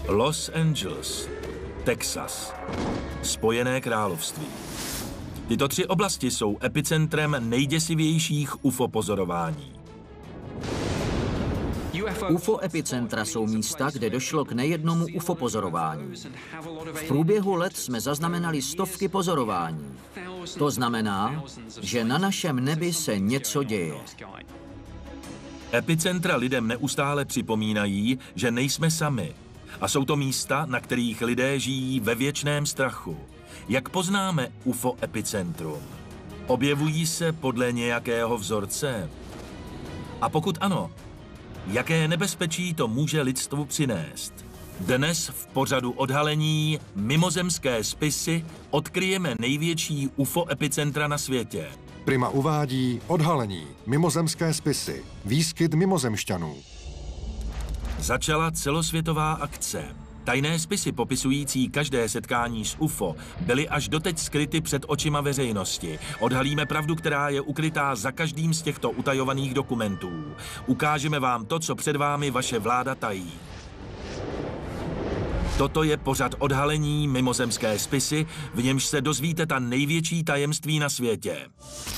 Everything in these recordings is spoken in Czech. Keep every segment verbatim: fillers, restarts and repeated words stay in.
Los Angeles, Texas, Spojené království. Tyto tři oblasti jsou epicentrem nejděsivějších U F O pozorování. U F O epicentra jsou místa, kde došlo k nejednomu U F O pozorování. V průběhu let jsme zaznamenali stovky pozorování. To znamená, že na našem nebi se něco děje. Epicentra lidem neustále připomínají, že nejsme sami. A jsou to místa, na kterých lidé žijí ve věčném strachu. Jak poznáme U F O epicentrum? Objevují se podle nějakého vzorce? A pokud ano, jaké nebezpečí to může lidstvu přinést? Dnes v pořadu odhalení Mimozemské spisy odkryjeme největší U F O epicentra na světě. Prima uvádí odhalení Mimozemské spisy. Výskyt mimozemšťanů. Začala celosvětová akce. Tajné spisy popisující každé setkání s U F O byly až doteď skryty před očima veřejnosti. Odhalíme pravdu, která je ukrytá za každým z těchto utajovaných dokumentů. Ukážeme vám to, co před vámi vaše vláda tají. Toto je pořad odhalení Mimozemské spisy, v němž se dozvíte ta největší tajemství na světě.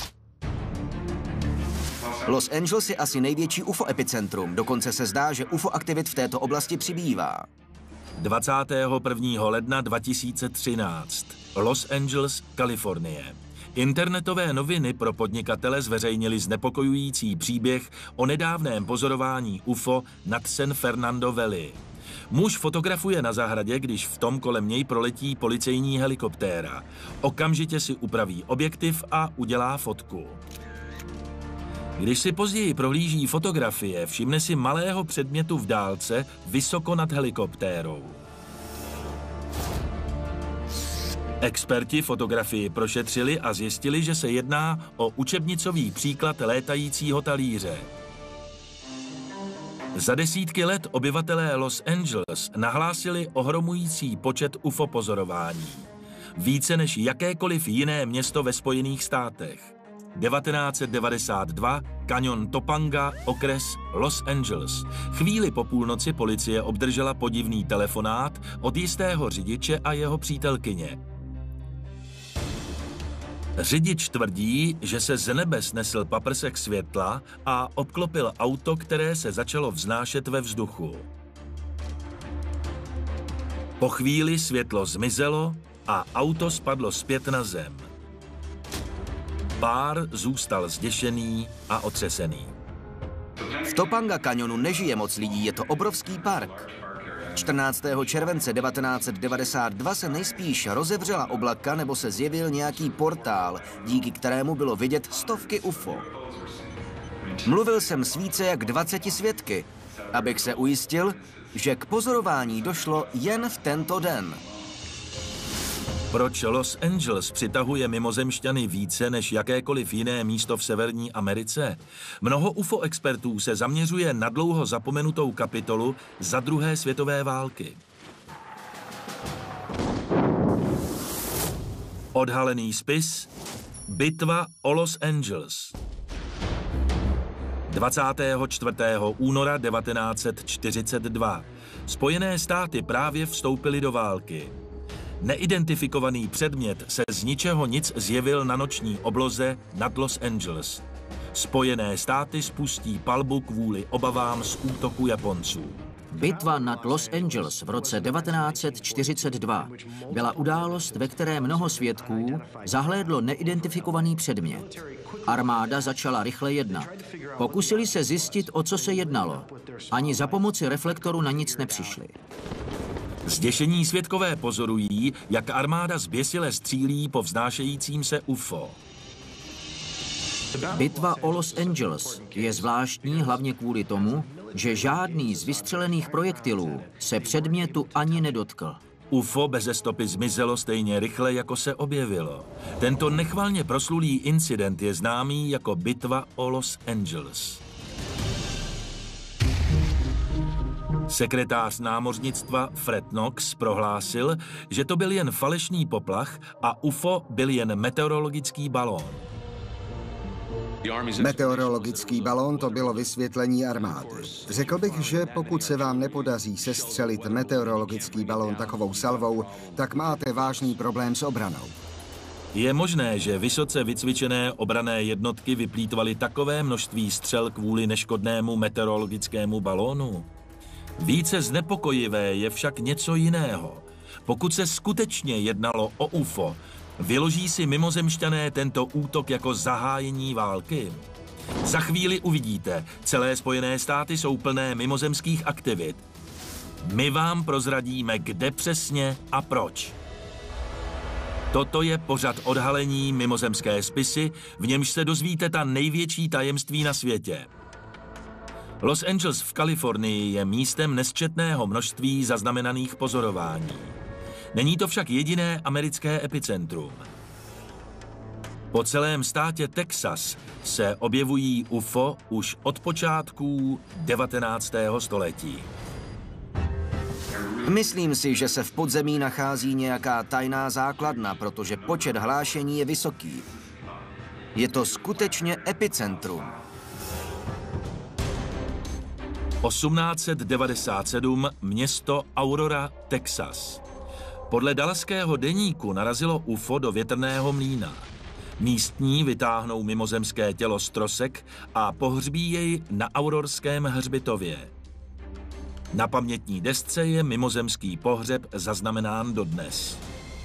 Los Angeles je asi největší U F O epicentrum, dokonce se zdá, že U F O aktivit v této oblasti přibývá. dvacátého prvního ledna dva tisíce třináct. Los Angeles, Kalifornie. Internetové noviny pro podnikatele zveřejnili znepokojující příběh o nedávném pozorování U F O nad San Fernando Valley. Muž fotografuje na zahradě, když v tom kolem něj proletí policejní helikoptéra. Okamžitě si upraví objektiv a udělá fotku. Když si později prohlíží fotografie, všimne si malého předmětu v dálce vysoko nad helikoptérou. Experti fotografii prošetřili a zjistili, že se jedná o učebnicový příklad létajícího talíře. Za desítky let obyvatelé Los Angeles nahlásili ohromující počet U F O pozorování. Více než jakékoliv jiné město ve Spojených státech. devatenáct set devadesát dva, kaňon Topanga, okres Los Angeles. Chvíli po půlnoci policie obdržela podivný telefonát od jistého řidiče a jeho přítelkyně. Řidič tvrdí, že se z nebe snesl paprsek světla a obklopil auto, které se začalo vznášet ve vzduchu. Po chvíli světlo zmizelo a auto spadlo zpět na zem. Pár zůstal zděšený a otřesený. V Topanga kanionu nežije moc lidí, je to obrovský park. čtrnáctého července devatenáct set devadesát dva se nejspíš rozevřela oblaka nebo se zjevil nějaký portál, díky kterému bylo vidět stovky U F O. Mluvil jsem s více jak dvaceti svědky, abych se ujistil, že k pozorování došlo jen v tento den. Proč Los Angeles přitahuje mimozemšťany více než jakékoliv jiné místo v Severní Americe? Mnoho U F O expertů se zaměřuje na dlouho zapomenutou kapitolu za druhé světové války. Odhalený spis Bitva o Los Angeles. dvacátého čtvrtého února devatenáct set čtyřicet dva. Spojené státy právě vstoupily do války. Neidentifikovaný předmět se z ničeho nic zjevil na noční obloze nad Los Angeles. Spojené státy spustí palbu kvůli obavám z útoku Japonců. Bitva nad Los Angeles v roce devatenáct set čtyřicet dva byla událost, ve které mnoho svědků zahlédlo neidentifikovaný předmět. Armáda začala rychle jednat. Pokusili se zjistit, o co se jednalo. Ani za pomoci reflektoru na nic nepřišli. Zděšení svědkové pozorují, jak armáda zběsile střílí po vznášejícím se U F O. Bitva o Los Angeles je zvláštní hlavně kvůli tomu, že žádný z vystřelených projektilů se předmětu ani nedotkl. U F O beze stopy zmizelo stejně rychle, jako se objevilo. Tento nechvalně proslulý incident je známý jako Bitva o Los Angeles. Sekretář námořnictva Fred Knox prohlásil, že to byl jen falešný poplach a U F O byl jen meteorologický balón. Meteorologický balón to bylo vysvětlení armády. Řekl bych, že pokud se vám nepodaří sestřelit meteorologický balón takovou salvou, tak máte vážný problém s obranou. Je možné, že vysoce vycvičené obranné jednotky vyplýtvaly takové množství střel kvůli neškodnému meteorologickému balónu? Více znepokojivé je však něco jiného. Pokud se skutečně jednalo o U F O, vyloží si mimozemšťané tento útok jako zahájení války? Za chvíli uvidíte, celé Spojené státy jsou plné mimozemských aktivit. My vám prozradíme, kde přesně a proč. Toto je pořad odhalení mimozemské spisy, v němž se dozvíte ta největší tajemství na světě. Los Angeles v Kalifornii je místem nesčetného množství zaznamenaných pozorování. Není to však jediné americké epicentrum. Po celém státě Texas se objevují U F O už od počátků devatenáctého století. Myslím si, že se v podzemí nachází nějaká tajná základna, protože počet hlášení je vysoký. Je to skutečně epicentrum. osmnáct set devadesát sedm, město Aurora, Texas. Podle Dallaského deníku narazilo U F O do větrného mlýna. Místní vytáhnou mimozemské tělo z trosek a pohřbí jej na aurorském hřbitově. Na pamětní desce je mimozemský pohřeb zaznamenán dodnes.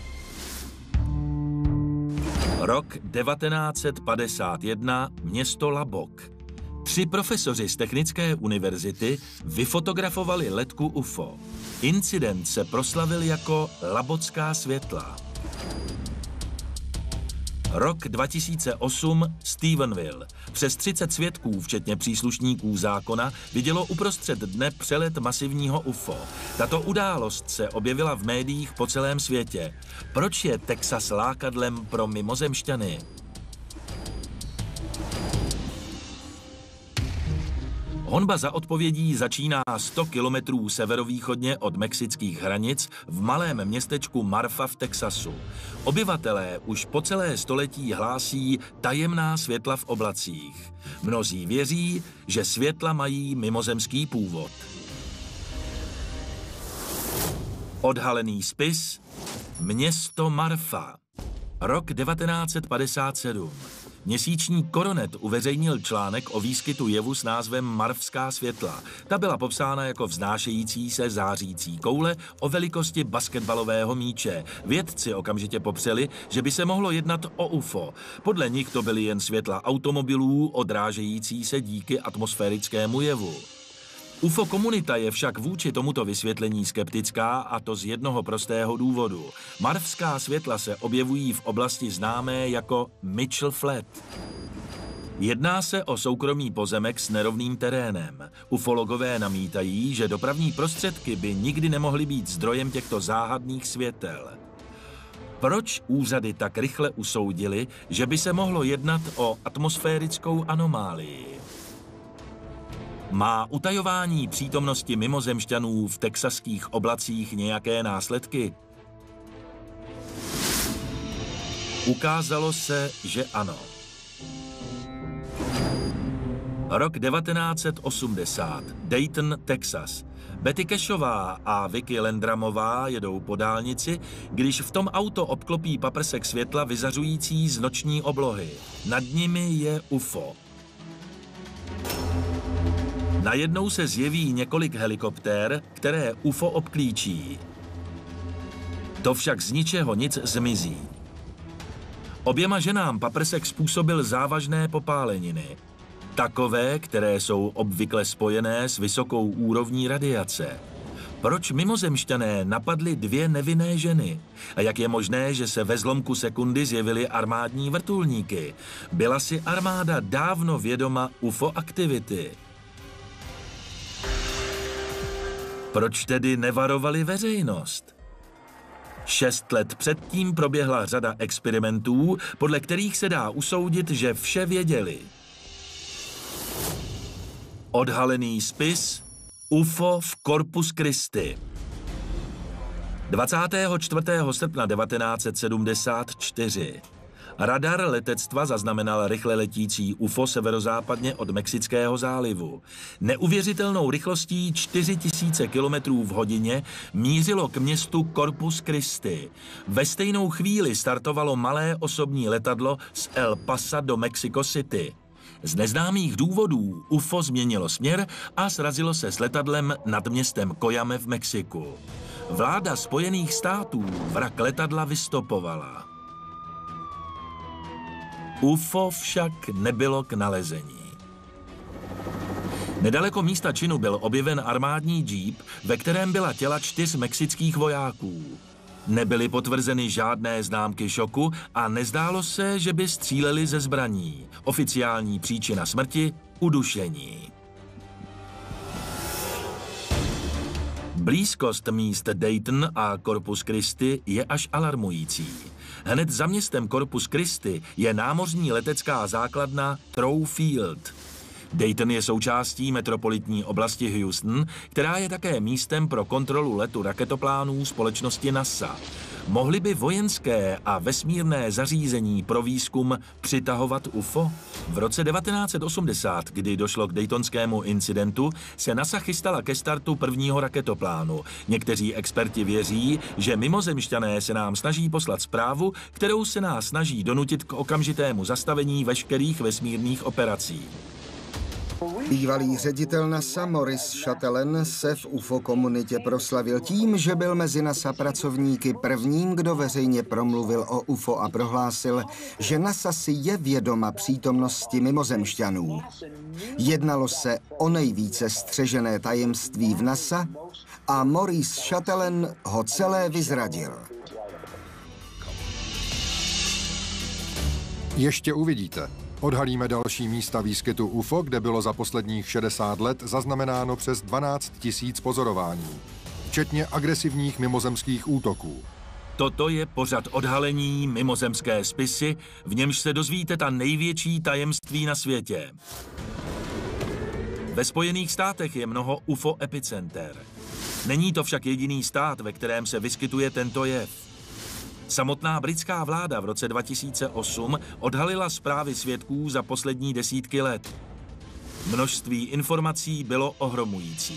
Rok devatenáct set padesát jedna, město Lubbock. Tři profesoři z Technické univerzity vyfotografovali letku U F O. Incident se proslavil jako Labbocká světla. Rok dva tisíce osm, Stephenville. Přes třicet svědků, včetně příslušníků zákona, vidělo uprostřed dne přelet masivního U F O. Tato událost se objevila v médiích po celém světě. Proč je Texas lákadlem pro mimozemšťany? Honba za odpovědí začíná sto kilometrů severovýchodně od mexických hranic v malém městečku Marfa v Texasu. Obyvatelé už po celé století hlásí tajemná světla v oblacích. Mnozí věří, že světla mají mimozemský původ. Odhalený spis Město Marfa. Rok devatenáct set padesát sedm. Měsíčník Coronet uveřejnil článek o výskytu jevu s názvem Marfská světla. Ta byla popsána jako vznášející se zářící koule o velikosti basketbalového míče. Vědci okamžitě popřeli, že by se mohlo jednat o U F O. Podle nich to byly jen světla automobilů odrážející se díky atmosférickému jevu. U F O komunita je však vůči tomuto vysvětlení skeptická, a to z jednoho prostého důvodu. Marfská světla se objevují v oblasti známé jako Mitchell Flat. Jedná se o soukromý pozemek s nerovným terénem. Ufologové namítají, že dopravní prostředky by nikdy nemohly být zdrojem těchto záhadných světel. Proč úřady tak rychle usoudily, že by se mohlo jednat o atmosférickou anomálii? Má utajování přítomnosti mimozemšťanů v texaských oblacích nějaké následky? Ukázalo se, že ano. Rok devatenáct set osmdesát, Dayton, Texas. Betty Cashová a Vicky Landramová jedou po dálnici, když v tom auto obklopí paprsek světla vyzařující z noční oblohy. Nad nimi je U F O. Najednou se zjeví několik helikoptér, které U F O obklíčí. To však z ničeho nic zmizí. Oběma ženám paprsek způsobil závažné popáleniny. Takové, které jsou obvykle spojené s vysokou úrovní radiace. Proč mimozemšťané napadli dvě nevinné ženy? A jak je možné, že se ve zlomku sekundy zjevily armádní vrtulníky? Byla si armáda dávno vědoma U F O aktivity. Proč tedy nevarovali veřejnost? Šest let předtím proběhla řada experimentů, podle kterých se dá usoudit, že vše věděli. Odhalený spis U F O v Corpus Christi. dvacátého čtvrtého srpna devatenáct set sedmdesát čtyři. Radar letectva zaznamenal rychle letící U F O severozápadně od Mexického zálivu. Neuvěřitelnou rychlostí čtyři tisíce kilometrů v hodině mířilo k městu Corpus Christi. Ve stejnou chvíli startovalo malé osobní letadlo z El Pasa do Mexico City. Z neznámých důvodů U F O změnilo směr a srazilo se s letadlem nad městem Cojame v Mexiku. Vláda Spojených států vrak letadla vystopovala. U F O však nebylo k nalezení. Nedaleko místa činu byl objeven armádní džíp, ve kterém byla těla čtyř mexických vojáků. Nebyly potvrzeny žádné známky šoku a nezdálo se, že by stříleli ze zbraní. Oficiální příčina smrti – udušení. Blízkost míst Dayton a Corpus Christi je až alarmující. Hned za městem Corpus Christi je námořní letecká základna Trow Field. Dayton je součástí metropolitní oblasti Houston, která je také místem pro kontrolu letu raketoplánů společnosti NASA. Mohly by vojenské a vesmírné zařízení pro výzkum přitahovat U F O? V roce devatenáct set osmdesát, kdy došlo k Daytonskému incidentu, se NASA chystala ke startu prvního raketoplánu. Někteří experti věří, že mimozemšťané se nám snaží poslat zprávu, kterou se nás snaží donutit k okamžitému zastavení veškerých vesmírných operací. Bývalý ředitel NASA Maurice Chatelain se v U F O komunitě proslavil tím, že byl mezi NASA pracovníky prvním, kdo veřejně promluvil o U F O a prohlásil, že NASA si je vědoma přítomnosti mimozemšťanů. Jednalo se o nejvíce střežené tajemství v NASA a Maurice Chatelain ho celé vyzradil. Ještě uvidíte. Odhalíme další místa výskytu U F O, kde bylo za posledních šedesát let zaznamenáno přes dvanáct tisíc pozorování, včetně agresivních mimozemských útoků. Toto je pořad odhalení mimozemské spisy, v němž se dozvíte ta největší tajemství na světě. Ve Spojených státech je mnoho U F O epicenter. Není to však jediný stát, ve kterém se vyskytuje tento jev. Samotná britská vláda v roce dva tisíce osm odhalila zprávy svědků za poslední desítky let. Množství informací bylo ohromující.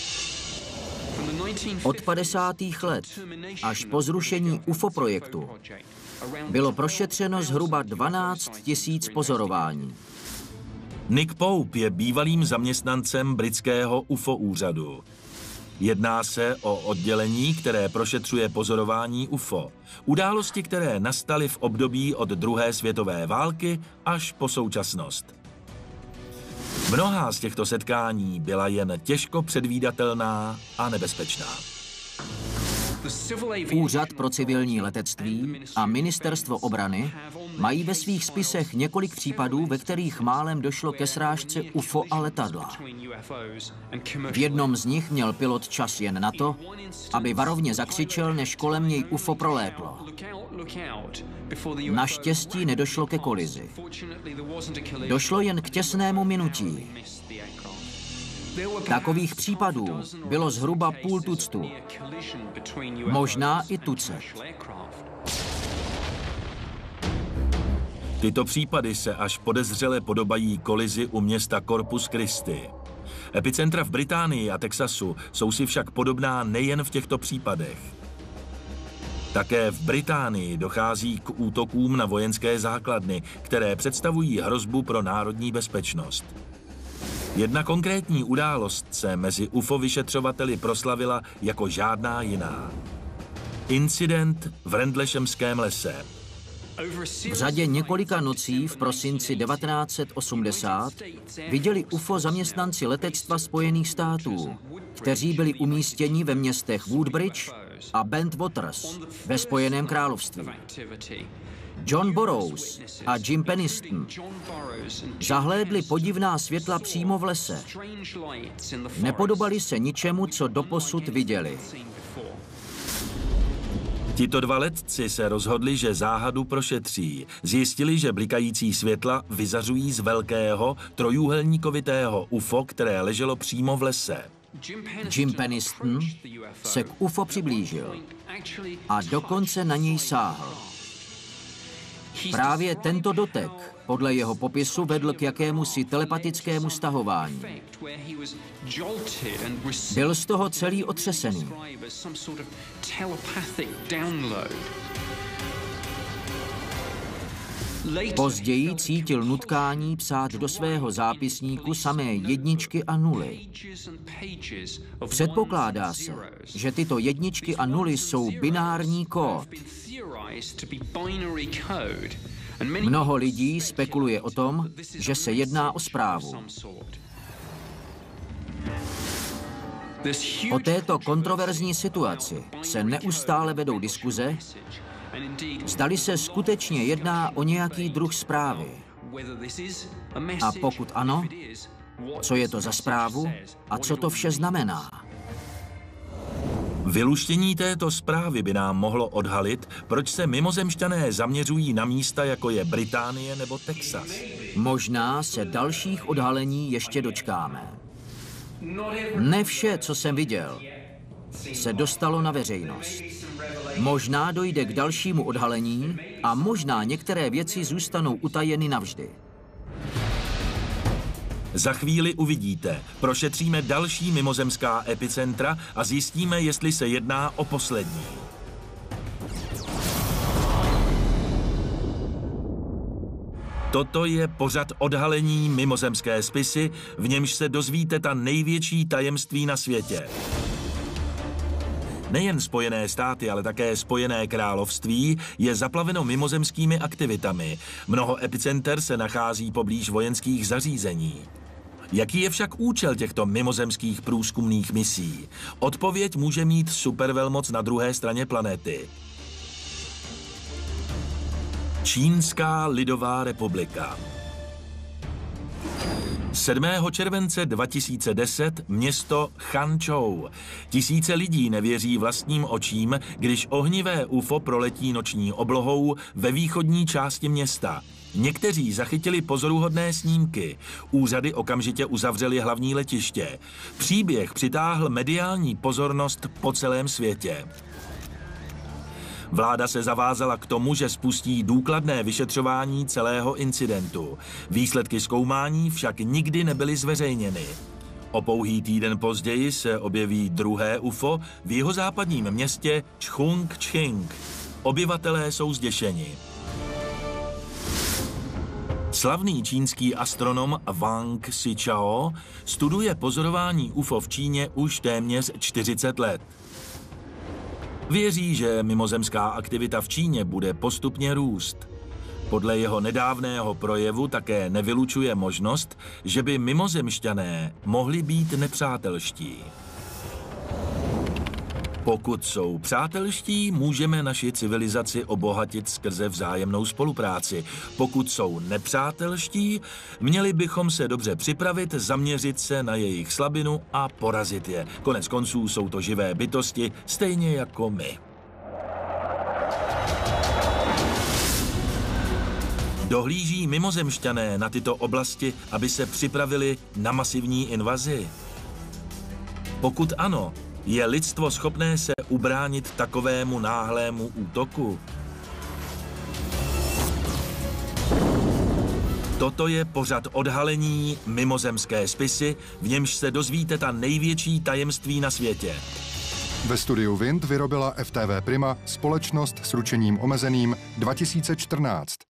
Od padesátých let až po zrušení U F O projektu bylo prošetřeno zhruba dvanáct tisíc pozorování. Nick Pope je bývalým zaměstnancem britského U F O úřadu. Jedná se o oddělení, které prošetřuje pozorování U F O. Události, které nastaly v období od druhé světové války až po současnost. Mnohá z těchto setkání byla jen těžko předvídatelná a nebezpečná. Úřad pro civilní letectví a Ministerstvo obrany mají ve svých spisech několik případů, ve kterých málem došlo ke srážce U F O a letadla. V jednom z nich měl pilot čas jen na to, aby varovně zakřičel, než kolem něj U F O prolétlo. Naštěstí nedošlo ke kolizi. Došlo jen k těsnému minutí. Takových případů bylo zhruba půl tuctu, možná i tucet. Tyto případy se až podezřele podobají kolizi u města Corpus Christi. Epicentra v Británii a Texasu jsou si však podobná nejen v těchto případech. Také v Británii dochází k útokům na vojenské základny, které představují hrozbu pro národní bezpečnost. Jedna konkrétní událost se mezi U F O vyšetřovateli proslavila jako žádná jiná. Incident v Rendlešemském lese. V řadě několika nocí v prosinci devatenáct set osmdesát viděli U F O zaměstnanci letectva Spojených států, kteří byli umístěni ve městech Woodbridge a Bent Waters ve Spojeném království. John Burroughs a Jim Penniston zahlédli podivná světla přímo v lese. Nepodobali se ničemu, co doposud viděli. Tito dva letci se rozhodli, že záhadu prošetří. Zjistili, že blikající světla vyzařují z velkého trojúhelníkovitého U F O, které leželo přímo v lese. Jim Penniston se k U F O přiblížil a dokonce na něj sáhl. Právě tento dotek podle jeho popisu vedl k jakémusi telepatickému stahování. Byl z toho celý otřesený. Později cítil nutkání psát do svého zápisníku samé jedničky a nuly. Předpokládá se, že tyto jedničky a nuly jsou binární kód. Mnoho lidí spekuluje o tom, že se jedná o zprávu. O této kontroverzní situaci se neustále vedou diskuze, zdali se skutečně jedná o nějaký druh zprávy. A pokud ano, co je to za zprávu a co to vše znamená? Vyluštění této zprávy by nám mohlo odhalit, proč se mimozemšťané zaměřují na místa, jako je Británie nebo Texas. Možná se dalších odhalení ještě dočkáme. Ne vše, co jsem viděl, se dostalo na veřejnost. Možná dojde k dalšímu odhalení a možná některé věci zůstanou utajeny navždy. Za chvíli uvidíte. Prošetříme další mimozemská epicentra a zjistíme, jestli se jedná o poslední. Toto je pořad odhalení mimozemské spisy, v němž se dozvíte ta největší tajemství na světě. Nejen Spojené státy, ale také Spojené království je zaplaveno mimozemskými aktivitami. Mnoho epicenter se nachází poblíž vojenských zařízení. Jaký je však účel těchto mimozemských průzkumných misí? Odpověď může mít supervelmoc na druhé straně planety. Čínská lidová republika. sedmého července dva tisíce deset město Changzhou. Tisíce lidí nevěří vlastním očím, když ohnivé U F O proletí noční oblohou ve východní části města. Někteří zachytili pozoruhodné snímky. Úřady okamžitě uzavřely hlavní letiště. Příběh přitáhl mediální pozornost po celém světě. Vláda se zavázala k tomu, že spustí důkladné vyšetřování celého incidentu. Výsledky zkoumání však nikdy nebyly zveřejněny. O pouhý týden později se objeví druhé U F O v jihozápadním městě Chongqing. Obyvatelé jsou zděšeni. Slavný čínský astronom Wang Xichao studuje pozorování U F O v Číně už téměř čtyřicet let. Věří, že mimozemská aktivita v Číně bude postupně růst. Podle jeho nedávného projevu také nevylučuje možnost, že by mimozemšťané mohli být nepřátelští. Pokud jsou přátelští, můžeme naši civilizaci obohatit skrze vzájemnou spolupráci. Pokud jsou nepřátelští, měli bychom se dobře připravit, zaměřit se na jejich slabinu a porazit je. Konec konců jsou to živé bytosti, stejně jako my. Dohlíží mimozemšťané na tyto oblasti, aby se připravili na masivní invazi? Pokud ano, je lidstvo schopné se ubránit takovému náhlému útoku? Toto je pořad odhalení mimozemské spisy, v němž se dozvíte ta největší tajemství na světě. Ve studiu Wind vyrobila F T V Prima společnost s ručením omezeným dva tisíce čtrnáct.